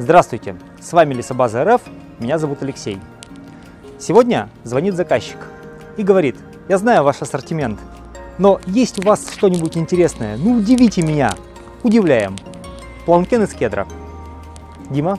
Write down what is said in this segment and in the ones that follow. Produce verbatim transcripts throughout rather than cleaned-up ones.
Здравствуйте, с вами Лесобаза эр эф, меня зовут Алексей. Сегодня звонит заказчик и говорит: я знаю ваш ассортимент, но есть у вас что-нибудь интересное? Ну удивите меня. Удивляем. Планкен из кедра. Дима?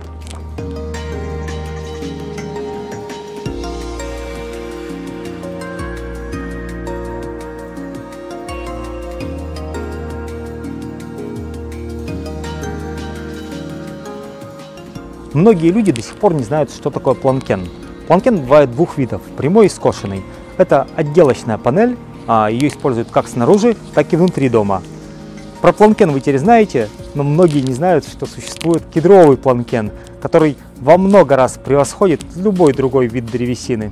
Многие люди до сих пор не знают, что такое планкен. Планкен бывает двух видов, прямой и скошенный. Это отделочная панель, ее используют как снаружи, так и внутри дома. Про планкен вы теперь знаете, но многие не знают, что существует кедровый планкен, который во много раз превосходит любой другой вид древесины.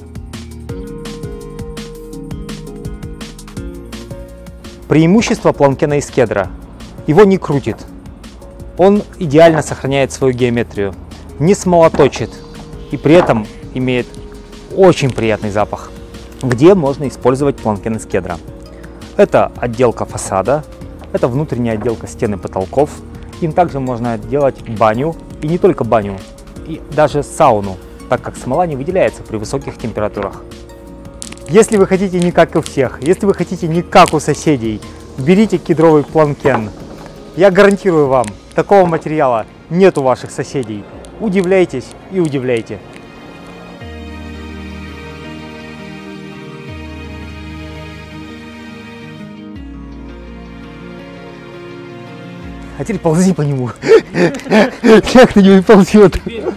Преимущество планкена из кедра: его не крутит. Он идеально сохраняет свою геометрию, не смолоточит и при этом имеет очень приятный запах. Где можно использовать планкен из кедра? Это отделка фасада, это внутренняя отделка стен и потолков. Им также можно отделать баню, и не только баню, и даже сауну, так как смола не выделяется при высоких температурах. Если вы хотите не как у всех, если вы хотите не как у соседей, берите кедровый планкен. Я гарантирую вам, такого материала нет у ваших соседей. Удивляйтесь и удивляйте. А теперь ползи по нему. Как на него и ползет.